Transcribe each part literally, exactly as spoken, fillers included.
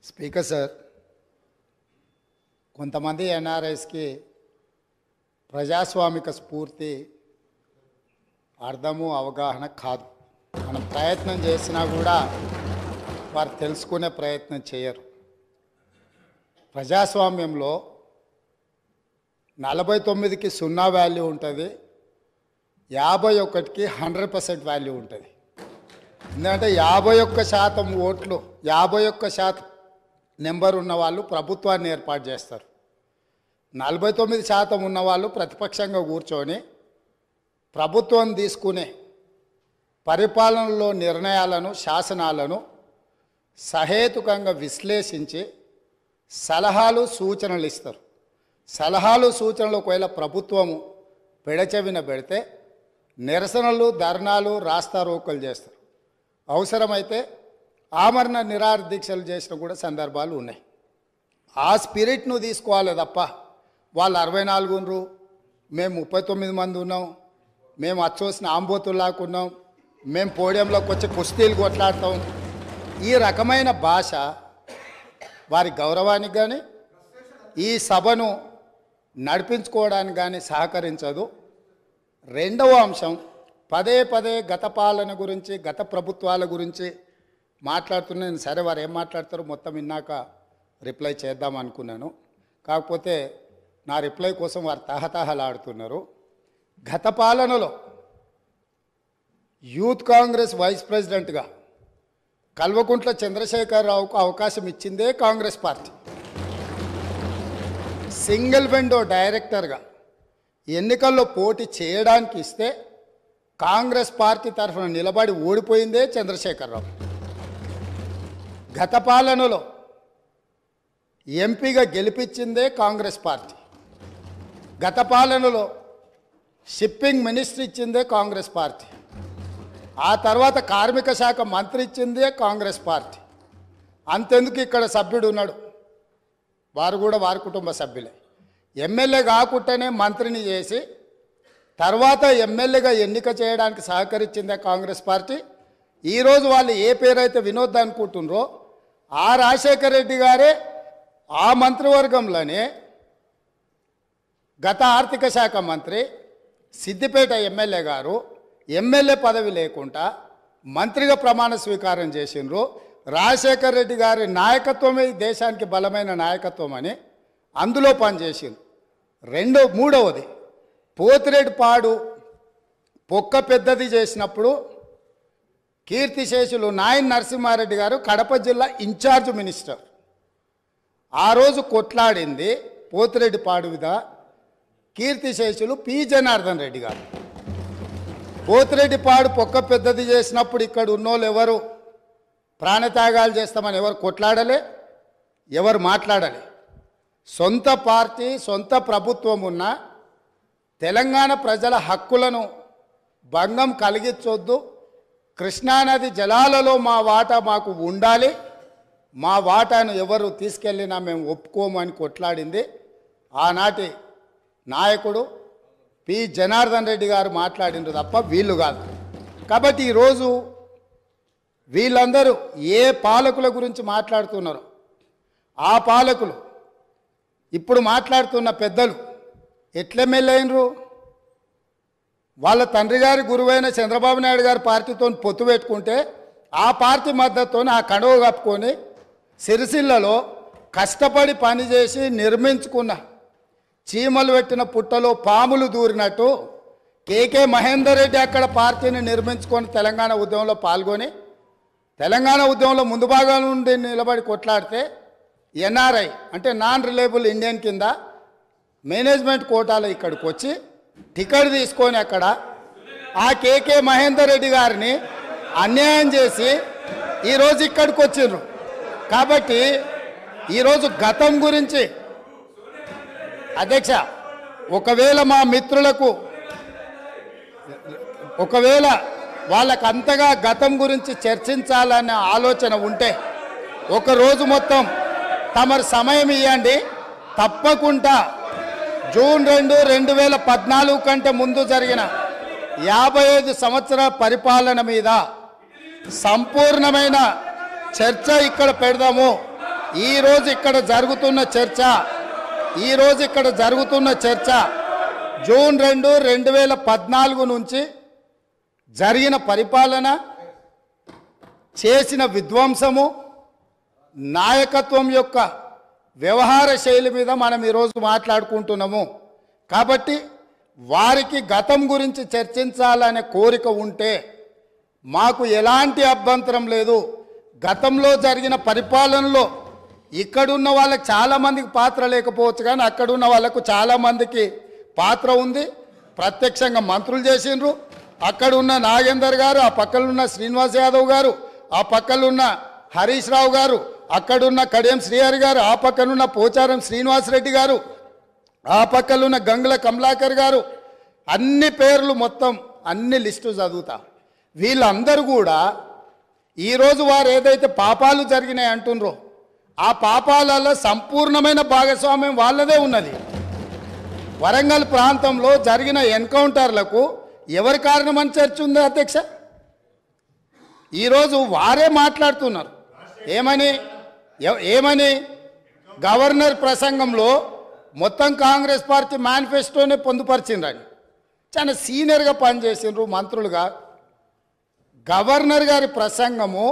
Speaker sir, కొంతమంది ఎన్ఆర్ఐస్కి ప్రజాస్వామిక స్ఫూర్తి అర్థము అవగాహన కాదు. మనం ప్రయత్నం చేసినా కూడా వారు తెలుసుకునే ప్రయత్నం చేయరు. ప్రజాస్వామ్యంలో నలభై తొమ్మిదికి సున్నా వాల్యూ ఉంటుంది, యాభై ఒకటికి హండ్రెడ్ పర్సెంట్ వాల్యూ ఉంటుంది. ఎందుకంటే యాభై ఒక్క శాతం ఓట్లు యాభై ఒక్క శాతం నెంబర్ ఉన్న వాళ్ళు ప్రభుత్వాన్ని ఏర్పాటు చేస్తారు. నలభై తొమ్మిది శాతం ఉన్నవాళ్ళు ప్రతిపక్షంగా కూర్చొని ప్రభుత్వం తీసుకునే పరిపాలనలో నిర్ణయాలను, శాసనాలను సహేతుకంగా విశ్లేషించి సలహాలు సూచనలు ఇస్తారు. సలహాలు సూచనలు ఒకవేళ ప్రభుత్వము పెడచెవిన పెడితే నిరసనలు, ధర్నాలు, రాస్తారోకలు చేస్తారు. అవసరమైతే ఆమరణ నిరాహార దీక్షలు చేసిన కూడా సందర్భాలు ఉన్నాయి. ఆ స్పిరిట్ను తీసుకోవాలి తప్ప వాళ్ళు అరవై నాలుగు ఉన్నారు, మేము ముప్పై తొమ్మిది మంది ఉన్నాం, మేము అచ్చోసిన ఆంబోతుల్లాకున్నాం, మేము పోడియంలోకి వచ్చి కుస్తీలు కొట్లాడతాం, ఈ రకమైన భాష వారి గౌరవానికి కానీ ఈ సభను నడిపించుకోవడానికి కానీ సహకరించదు. రెండవ అంశం, పదే పదే గత పాలన గురించి, గత ప్రభుత్వాల గురించి మాట్లాడుతున్నాను. సరే, వారు ఏం మాట్లాడతారో మొత్తం విన్నాక రిప్లై చేద్దాం అనుకున్నాను. కాకపోతే నా రిప్లై కోసం వారు తహతహలాడుతున్నారు. గత పాలనలో యూత్ కాంగ్రెస్ వైస్ ప్రెసిడెంట్గా కల్వకుంట్ల చంద్రశేఖరరావుకు అవకాశం ఇచ్చిందే కాంగ్రెస్ పార్టీ. సింగిల్ విండో డైరెక్టర్గా ఎన్నికల్లో పోటీ చేయడానికి ఇస్తే కాంగ్రెస్ పార్టీ తరఫున నిలబడి ఓడిపోయిందే చంద్రశేఖరరావు. గత పాలనలో ఎంపీగా గెలిపించిందే కాంగ్రెస్ పార్టీ. గత పాలనలో షిప్పింగ్ మినిస్టర్ ఇచ్చిందే కాంగ్రెస్ పార్టీ. ఆ తర్వాత కార్మిక శాఖ మంత్రి ఇచ్చిందే కాంగ్రెస్ పార్టీ. అంతెందుకు ఇక్కడ సభ్యుడు ఉన్నాడు, వారు కూడా వారి కుటుంబ సభ్యులే. ఎమ్మెల్యే కాకుండానే మంత్రిని చేసి తర్వాత ఎమ్మెల్యేగా ఎన్నిక చేయడానికి సహకరించిందే కాంగ్రెస్ పార్టీ. ఈరోజు వాళ్ళు ఏ పేరైతే వినోద్ అనుకుంటున్నారో ఆ రాజశేఖర రెడ్డి గారే ఆ మంత్రివర్గంలోనే గత ఆర్థిక శాఖ మంత్రి, సిద్దిపేట ఎమ్మెల్యే గారు ఎమ్మెల్యే పదవి లేకుండా మంత్రిగా ప్రమాణ స్వీకారం చేసిండ్రు. రాజశేఖర రెడ్డి గారి నాయకత్వమే దేశానికి బలమైన నాయకత్వం అని అందులో పనిచేసిండ్రు. రెండో మూడవది, పోతిరెడ్డిపాడు పొక్క పెద్దది చేసినప్పుడు కీర్తిశేషులు నాయన్ నరసింహారెడ్డి గారు కడప జిల్లా ఇన్ఛార్జ్ మినిస్టర్. ఆ రోజు కొట్లాడింది పోతిరెడ్డిపాడు మీద కీర్తిశేషులు పి జనార్దన్ రెడ్డి గారు. పోతిరెడ్డిపాడు పొక్క పెద్దది చేసినప్పుడు ఇక్కడ ఉన్నోళ్ళు ఎవరు ప్రాణత్యాగాలు చేస్తామని ఎవరు కొట్లాడలే, ఎవరు మాట్లాడలే. సొంత పార్టీ, సొంత ప్రభుత్వం ఉన్న తెలంగాణ ప్రజల హక్కులను భంగం కలిగించొద్దు, కృష్ణానది జలాలలో మా వాటా మాకు ఉండాలి, మా వాటాను ఎవరు తీసుకెళ్ళినా మేము ఒప్పుకోము అని కొట్లాడింది ఆనాటి నాయకుడు పి జనార్దన్ రెడ్డి గారు మాట్లాడిండ్రు తప్ప వీళ్ళు కాదు. కాబట్టి ఈరోజు వీళ్ళందరూ ఏ పాలకుల గురించి మాట్లాడుతున్నారు, ఆ పాలకులు ఇప్పుడు మాట్లాడుతున్న పెద్దలు ఎట్లెమ్మెల్యేనరు? వాళ్ళ తండ్రి గారి గురువైన చంద్రబాబు నాయుడు గారి పార్టీతో పొత్తు పెట్టుకుంటే ఆ పార్టీ మద్దతుతో ఆ కడువ కప్పుకొని సిరిసిల్లలో కష్టపడి పనిచేసి నిర్మించుకున్న చీమలు పెట్టిన పుట్టలో పాములు దూరినట్టు కేకే మహేందర్ రెడ్డి అక్కడ పార్టీని నిర్మించుకొని తెలంగాణ ఉద్యమంలో పాల్గొని తెలంగాణ ఉద్యమంలో ముందు భాగం నుండి నిలబడి కొట్లాడితే ఎన్ఆర్ఐ అంటే నాన్ రిలయబుల్ ఇండియన్ కింద మేనేజ్మెంట్ కోటాలో ఇక్కడికి వచ్చి టికెట్ తీసుకొని అక్కడ ఆ కేకే మహేందర్ రెడ్డి గారిని అన్యాయం చేసి ఈరోజు ఇక్కడికి వచ్చిండ్రు. కాబట్టి ఈరోజు గతం గురించి అధ్యక్ష, ఒకవేళ మా మిత్రులకు ఒకవేళ వాళ్ళకు అంతగా గతం గురించి చర్చించాలనే ఆలోచన ఉంటే ఒకరోజు మొత్తం తమరు సమయం ఇవ్వండి. తప్పకుండా జూన్ రెండు రెండు వేల పద్నాలుగు కంటే ముందు జరిగిన యాభై ఐదు సంవత్సరాల పరిపాలన మీద సంపూర్ణమైన చర్చ ఇక్కడ పెడదాము. ఈరోజు ఇక్కడ జరుగుతున్న చర్చ ఈరోజు ఇక్కడ జరుగుతున్న చర్చ జూన్ రెండు రెండు వేల పద్నాలుగు నుంచి జరిగిన పరిపాలన, చేసిన విధ్వంసము, నాయకత్వం యొక్క వ్యవహార శైలి మీద మనం ఈరోజు మాట్లాడుకుంటున్నాము. కాబట్టి వారికి గతం గురించి చర్చించాలనే కోరిక ఉంటే మాకు ఎలాంటి అభ్యంతరం లేదు. గతంలో జరిగిన పరిపాలనలో ఇక్కడున్న వాళ్ళకి చాలామందికి పాత్ర లేకపోవచ్చు, కానీ అక్కడున్న వాళ్ళకు చాలామందికి పాత్ర ఉంది. ప్రత్యక్షంగా మంత్రులు చేసిండ్రు. అక్కడున్న నాగేందర్ గారు, ఆ పక్కనున్న శ్రీనివాస్ యాదవ్ గారు, ఆ పక్కనున్న హరీష్ రావు గారు, అక్కడున్న కడియం శ్రీహరి గారు, ఆ పక్కనున్న పోచారం శ్రీనివాసరెడ్డి గారు, ఆ పక్కనున్న గంగుల కమలాకర్ గారు, అన్ని పేర్లు మొత్తం అన్ని లిస్టు చదువుతా. వీళ్ళందరూ కూడా ఈరోజు వారు ఏదైతే పాపాలు జరిగినాయి అంటుండ్రో ఆ పాపాలలో సంపూర్ణమైన భాగస్వామ్యం వాళ్ళదే ఉన్నది. వరంగల్ ప్రాంతంలో జరిగిన ఎన్కౌంటర్లకు ఎవరి కారణమని చర్చ ఉంది అధ్యక్ష? ఈరోజు వారే మాట్లాడుతున్నారు. ఏమని ఏమని గవర్నర్ ప్రసంగంలో మొత్తం కాంగ్రెస్ పార్టీ మేనిఫెస్టోనే పొందుపరిచిండ్రని చాలా సీనియర్గా పనిచేసిండ్రు మంత్రులుగా. గవర్నర్ గారి ప్రసంగము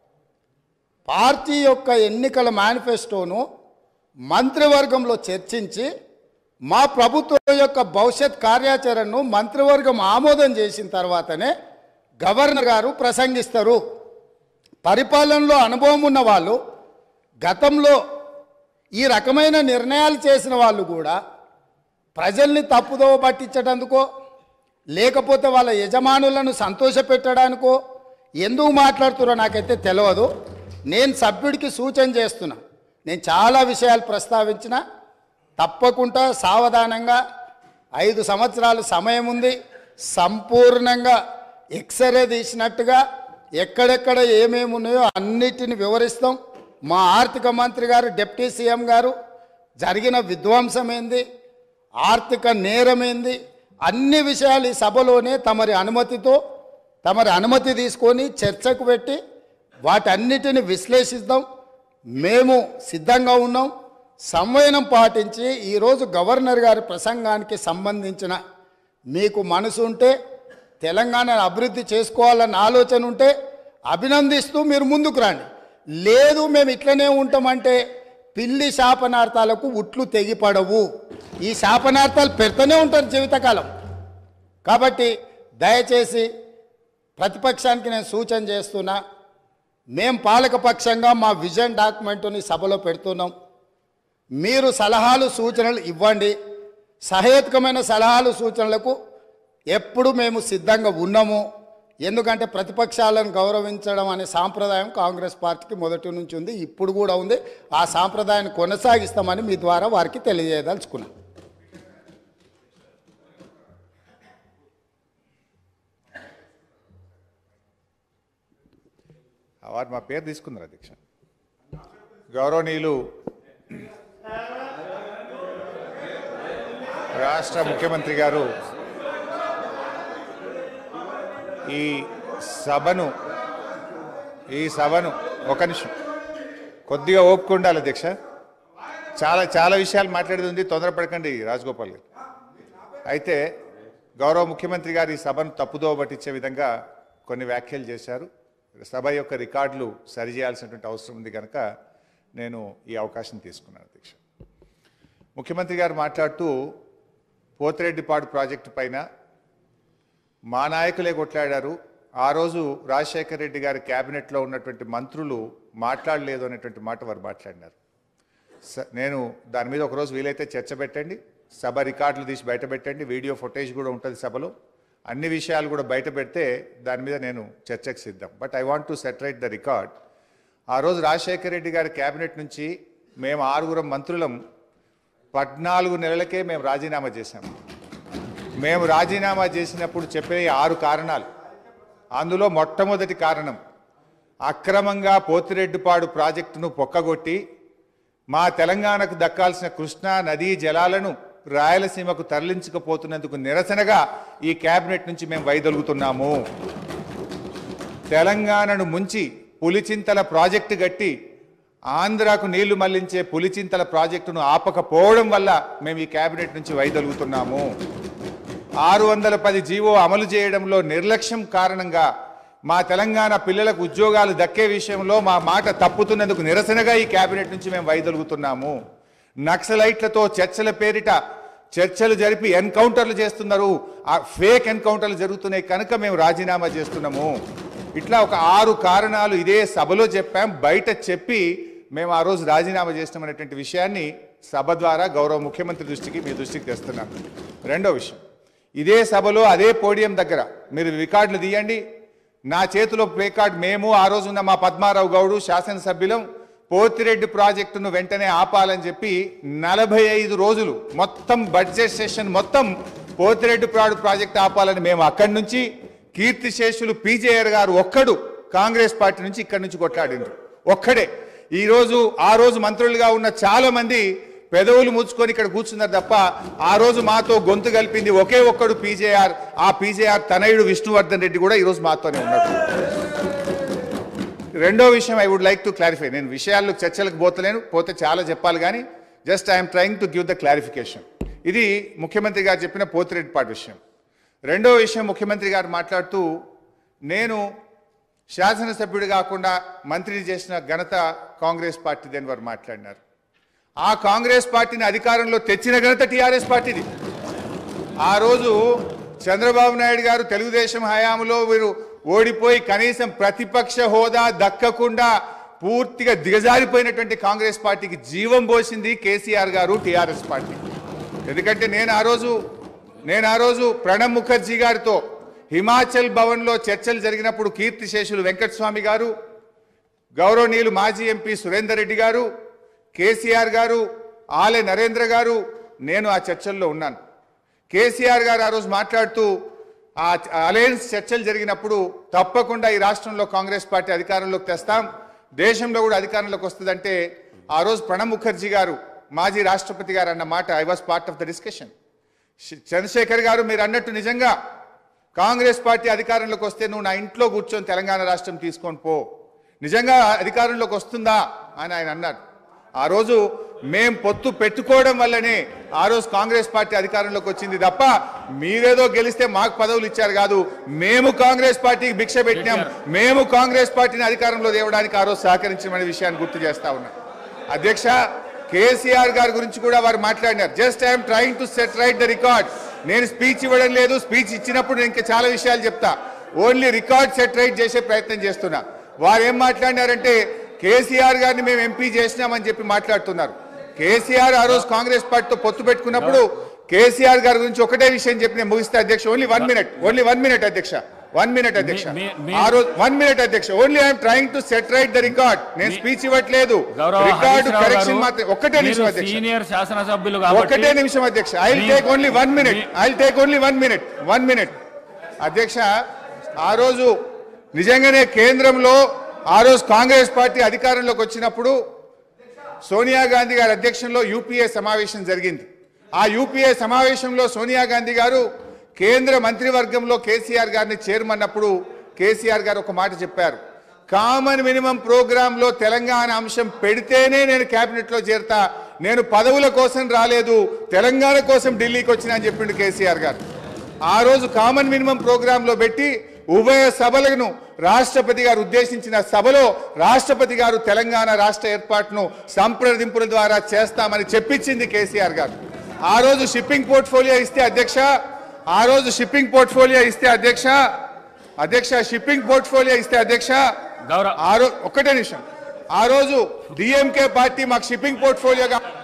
పార్టీ యొక్క ఎన్నికల మేనిఫెస్టోను మంత్రివర్గంలో చర్చించి మా ప్రభుత్వం యొక్క భవిష్యత్ కార్యాచరణను మంత్రివర్గం ఆమోదం చేసిన తర్వాతనే గవర్నర్ గారు ప్రసంగిస్తారు. పరిపాలనలో అనుభవం ఉన్న వాళ్ళు, గతంలో ఈ రకమైన నిర్ణయాలు చేసిన వాళ్ళు కూడా ప్రజల్ని తప్పుదోవ పట్టించడానికో లేకపోతే వాళ్ళ యజమానులను సంతోషపెట్టడానికో ఎందుకు మాట్లాడుతున్నారో నాకైతే తెలియదు. నేను సభ్యుడికి సూచన చేస్తున్నా. నేను చాలా విషయాలు ప్రస్తావించిన, తప్పకుండా సావధానంగా ఐదు సంవత్సరాలు సమయం ఉంది. సంపూర్ణంగా ఎక్స్రే తీసినట్టుగా ఎక్కడెక్కడ ఏమేమి ఉన్నాయో అన్నిటిని వివరిస్తాం. మా ఆర్థిక మంత్రి గారు, డిప్యూటీ సీఎం గారు జరిగిన విధ్వంసం ఏంది, ఆర్థిక నేరం ఏంది, అన్ని విషయాలు ఈ సభలోనే తమరి అనుమతితో తమరి అనుమతి తీసుకొని చర్చకు పెట్టి వాటన్నిటిని విశ్లేషిద్దాం. మేము సిద్ధంగా ఉన్నాం. సంవయనం పాటించి ఈరోజు గవర్నర్ గారి ప్రసంగానికి సంబంధించిన మీకు మనసు ఉంటే, తెలంగాణను అభివృద్ధి చేసుకోవాలన్న ఆలోచన ఉంటే అభినందిస్తూ మీరు ముందుకు రండి. లేదు మేము ఇట్లనే ఉంటామంటే పిల్లి శాపనార్థాలకు ఉట్లు తెగిపడవు. ఈ శాపనార్థాలు పెడుతూనే ఉంటారు జీవితకాలం. కాబట్టి దయచేసి ప్రతిపక్షానికి నేను సూచన చేస్తున్నా, మేం పాలకపక్షంగా మా విజన్ డాక్యుమెంటుని సభలో పెడుతున్నాం. మీరు సలహాలు సూచనలు ఇవ్వండి. సహేతుకమైన సలహాలు సూచనలకు ఎప్పుడు మేము సిద్ధంగా ఉన్నాము. ఎందుకంటే ప్రతిపక్షాలను గౌరవించడం అనే సాంప్రదాయం కాంగ్రెస్ పార్టీకి మొదటి నుంచి ఉంది, ఇప్పుడు కూడా ఉంది. ఆ సాంప్రదాయాన్ని కొనసాగిస్తామని మీ ద్వారా వారికి తెలియజేయదలుచుకున్నాం. వారు మా పేరు తీసుకున్నారు అధ్యక్ష. గౌరవనీయులు రాష్ట్ర ముఖ్యమంత్రి గారు ఈ సభను ఈ సభను ఒక నిమిషం కొద్దిగా ఓపిక ఉండాలి అధ్యక్ష. చాలా చాలా విషయాలు మాట్లాడేది ఉంది, తొందరపడకండి రాజగోపాల్ గారు. అయితే గౌరవ ముఖ్యమంత్రి గారు ఈ సభను తప్పుదోవ పట్టించే విధంగా కొన్ని వ్యాఖ్యలు చేశారు. సభ యొక్క రికార్డులు సరిచేయాల్సినటువంటి అవసరం ఉంది కనుక నేను ఈ అవకాశం తీసుకున్నాను అధ్యక్ష. ముఖ్యమంత్రి గారు మాట్లాడుతూ పోతిరెడ్డిపాడు ప్రాజెక్టు పైన మా నాయకులే కొట్లాడారు, ఆ రోజు రాజశేఖర రెడ్డి గారి క్యాబినెట్లో ఉన్నటువంటి మంత్రులు మాట్లాడలేదు అనేటువంటి మాట వారు మాట్లాడినారు. నేను దాని మీద ఒకరోజు వీలైతే చర్చ పెట్టండి, సభ రికార్డులు తీసి బయట పెట్టండి, వీడియో ఫుటేజ్ కూడా ఉంటుంది సభలో. అన్ని విషయాలు కూడా బయట పెడితే దాని మీద నేను చర్చకు సిద్ధం. But I want to set right the record. ఆ రోజు రాజశేఖర రెడ్డి గారి క్యాబినెట్ నుంచి మేము ఆరుగురం మంత్రులం పద్నాలుగు నెలలకే మేము రాజీనామా చేశాము. మేము రాజీనామా చేసినప్పుడు చెప్పే ఆరు కారణాలు, అందులో మొట్టమొదటి కారణం అక్రమంగా పోతిరెడ్డిపాడు ప్రాజెక్టును పొక్కగొట్టి మా తెలంగాణకు దక్కాల్సిన కృష్ణా నదీ జలాలను రాయలసీమకు తరలించకపోతున్నందుకు నిరసనగా ఈ కేబినెట్ నుంచి మేము వైదొలుగుతున్నాము. తెలంగాణను ముంచి పులిచింతల ప్రాజెక్టు కట్టి ఆంధ్రాకు నీళ్లు మళ్లించే పులిచింతల ప్రాజెక్టును ఆపకపోవడం వల్ల మేము ఈ కేబినెట్ నుంచి వైదొలుగుతున్నాము. ఆరు వందల పది జీవో అమలు చేయడంలో నిర్లక్ష్యం కారణంగా మా తెలంగాణ పిల్లలకు ఉద్యోగాలు దక్కే విషయంలో మా మాట తప్పుతున్నందుకు నిరసనగా ఈ కేబినెట్ నుంచి మేము వైదొలుగుతున్నాము. నక్సలైట్లతో చర్చల పేరిట చర్చలు జరిపి ఎన్కౌంటర్లు చేస్తున్నారు, ఆ ఫేక్ ఎన్కౌంటర్లు జరుగుతున్నాయి కనుక మేము రాజీనామా చేస్తున్నాము. ఇట్లా ఒక ఆరు కారణాలు ఇదే సభలో చెప్పాం, బయట చెప్పి మేము ఆ రోజు రాజీనామా చేసినామనేటువంటి విషయాన్ని సభ ద్వారా గౌరవ ముఖ్యమంత్రి దృష్టికి మీ దృష్టికి తెస్తున్నాం. రెండో విషయం, ఇదే సభలో అదే పోడియం దగ్గర మీరు రికార్డులు తీయండి, నా చేతిలో ప్లే కార్డ్, మేము ఆ రోజున్న మా పద్మారావు గౌడు శాసనసభ్యులం పోతిరెడ్డి ప్రాజెక్టును వెంటనే ఆపాలని చెప్పి నలభై ఐదు రోజులు మొత్తం బడ్జెట్ సెషన్ మొత్తం పోతిరెడ్డి ప్రాడు ప్రాజెక్ట్ ఆపాలని మేము అక్కడి నుంచి, కీర్తిశేషులు పీజేఆర్ గారు ఒక్కడు కాంగ్రెస్ పార్టీ నుంచి ఇక్కడి నుంచి కొట్లాడిండ్రు ఒక్కడే. ఈరోజు ఆ రోజు మంత్రులుగా ఉన్న చాలా మంది పెదవులు ముచ్చుకొని ఇక్కడ కూర్చున్నారు తప్ప ఆ రోజు మాతో గొంతు కలిపింది ఒకే ఒక్కడు పీజేఆర్. ఆ పీజేఆర్ తనయుడు విష్ణువర్ధన్ రెడ్డి కూడా ఈరోజు మాతోనే ఉన్నాడు. రెండో విషయం I would like to clarify. నేను విషయాల్లో చర్చలకు పోతలేను, పోతే చాలా చెప్పాలి కానీ just I'm trying to give the clarification. ఇది ముఖ్యమంత్రి గారు చెప్పిన పోతిరెడ్డిపాటి విషయం. రెండో విషయం, ముఖ్యమంత్రి గారు మాట్లాడుతూ నేను శాసనసభ్యుడు కాకుండా మంత్రిని చేసిన ఘనత కాంగ్రెస్ పార్టీది అని వారు మాట్లాడినారు. ఆ కాంగ్రెస్ పార్టీని అధికారంలో తెచ్చిన ఘనత టీఆర్ఎస్ పార్టీది. ఆ రోజు చంద్రబాబు నాయుడు గారు తెలుగుదేశం హయాంలో వీరు ఓడిపోయి కనీసం ప్రతిపక్ష హోదా దక్కకుండా పూర్తిగా దిగజారిపోయినటువంటి కాంగ్రెస్ పార్టీకి జీవం పోసింది కేసీఆర్ గారు, టీఆర్ఎస్ పార్టీ. ఎందుకంటే నేను ఆ రోజు నేను ఆ రోజు ప్రణబ్ ముఖర్జీ గారితో హిమాచల్ భవన్లో చర్చలు జరిగినప్పుడు కీర్తిశేషులు వెంకటస్వామి గారు, గౌరవనీయులు మాజీ ఎంపీ సురేందర్ రెడ్డి గారు, కేసీఆర్ గారు, ఆలే నరేంద్ర గారు, నేను ఆ చర్చల్లో ఉన్నాను. కేసీఆర్ గారు ఆ రోజు మాట్లాడుతూ ఆ అలయన్స్ చర్చలు జరిగినప్పుడు తప్పకుండా ఈ రాష్ట్రంలో కాంగ్రెస్ పార్టీ అధికారంలోకి తెస్తాం, దేశంలో కూడా అధికారంలోకి వస్తుందంటే ఆ రోజు ప్రణబ్ ముఖర్జీ గారు మాజీ రాష్ట్రపతి గారు అన్న మాట I was part of the discussion. Chandrasekhar గారు మీరు అన్నట్టు నిజంగా కాంగ్రెస్ పార్టీ అధికారంలోకి వస్తే నువ్వు నా ఇంట్లో కూర్చొని తెలంగాణ రాష్ట్రం తీసుకొని పో, నిజంగా అధికారంలోకి వస్తుందా అని ఆయన అన్నారు. ఆ రోజు మేం పొత్తు పెట్టుకోవడం వల్లనే ఆ రోజు కాంగ్రెస్ పార్టీ అధికారంలోకి వచ్చింది తప్ప మీరేదో గెలిస్తే మాకు పదవులు ఇచ్చారు కాదు. మేము కాంగ్రెస్ పార్టీకి భిక్ష పెట్టినాం, మేము కాంగ్రెస్ పార్టీని అధికారంలో తేవడానికి ఆ రోజు సహకరించమనే విషయాన్ని గుర్తు చేస్తా ఉన్నా. అధ్యక్ష, కేసీఆర్ గారి గురించి కూడా వారు మాట్లాడినారు. Just I'm trying to set right the record. నేను స్పీచ్ ఇవ్వడం లేదు, స్పీచ్ ఇచ్చినప్పుడు నేను ఇంకా చాలా విషయాలు చెప్తా, ఓన్లీ రికార్డ్ సెట్ రైట్ చేసే ప్రయత్నం చేస్తున్నా. వారు ఏం మాట్లాడినారంటే కేసీఆర్ గారిని మేము ఎంపీ చేసినామని చెప్పి మాట్లాడుతున్నారు. కేసీఆర్ ఆ రోజు కాంగ్రెస్ పార్టీతో పొత్తు పెట్టుకున్నప్పుడు కేసీఆర్ గారి గురించి ఒకటే విషయం చెప్పి నేను ముగిస్తే అధ్యక్ష, only one minute only one minute అధ్యక్ష వన్ మినిట్ అధ్యక్ష ఆ రోజు వన్ మినిట్ అధ్యక్ష only I'm trying to set right the record. నేను స్పీచ్ ఇవ్వట్లేదు, రికార్డు కరెక్షన్ మాత్రం. ఒక్కటే నిమిషం అధ్యక్ష, ఒక్కటే నిమిషం అధ్యక్ష. I will take only one minute I will take only one minute one minute అధ్యక్ష. ఆ రోజు నిజంగానే కేంద్రంలో ఆ రోజు కాంగ్రెస్ పార్టీ అధికారంలోకి వచ్చినప్పుడు సోనియా గాంధీ గారి అధ్యక్షంలో యూపీఏ సమావేశం జరిగింది. ఆ యూపీఏ సమావేశంలో సోనియా గాంధీ గారు కేంద్ర మంత్రివర్గంలో కేసీఆర్ గారిని చేరమన్నప్పుడు కేసీఆర్ గారు ఒక మాట చెప్పారు, కామన్ మినిమం ప్రోగ్రాంలో తెలంగాణ అంశం పెడితేనే నేను కేబినెట్లో చేరతా, నేను పదవుల కోసం రాలేదు, తెలంగాణ కోసం ఢిల్లీకి వచ్చినా అని చెప్పిండు కేసీఆర్ గారు. ఆ రోజు కామన్ మినిమం ప్రోగ్రాంలో పెట్టి ఉభయ సభలను రాష్ట్రపతి గారు ఉద్దేశించిన సభలో రాష్ట్రపతి గారు తెలంగాణ రాష్ట్ర ఏర్పాటును సంప్రదింపుల ద్వారా చేస్తామని చెప్పించింది కేసీఆర్ గారు. ఆ రోజు షిప్పింగ్ పోర్ట్ఫోలియో ఇస్తే అధ్యక్ష ఆ రోజు షిప్పింగ్ పోర్ట్ఫోలియో ఇస్తే అధ్యక్ష అధ్యక్ష షిప్పింగ్ పోర్ట్ఫోలియో ఇస్తే అధ్యక్ష ఆ రోజు ఒక్కటే నిమిషం ఆ రోజు డిఎంకే పార్టీ మాకు షిప్పింగ్ పోర్ట్ఫోలియోగా